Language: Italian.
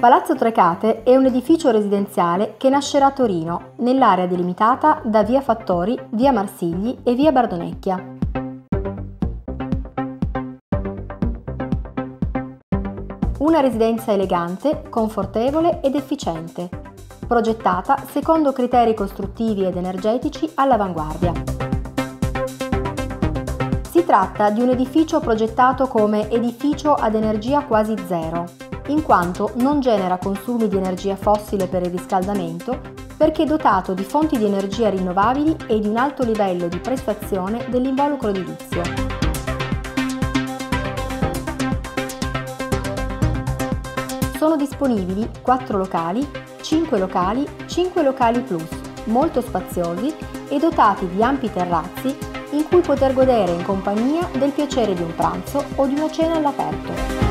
Palazzo Trecate è un edificio residenziale che nascerà a Torino, nell'area delimitata da via Fattori, via Marsigli e via Bardonecchia. Una residenza elegante, confortevole ed efficiente, progettata secondo criteri costruttivi ed energetici all'avanguardia. Si tratta di un edificio progettato come edificio ad energia quasi zero, in quanto non genera consumi di energia fossile per il riscaldamento, perché è dotato di fonti di energia rinnovabili e di un alto livello di prestazione dell'involucro edilizio. Sono disponibili 4 locali, 5 locali plus, molto spaziosi e dotati di ampi terrazzi in cui poter godere in compagnia del piacere di un pranzo o di una cena all'aperto.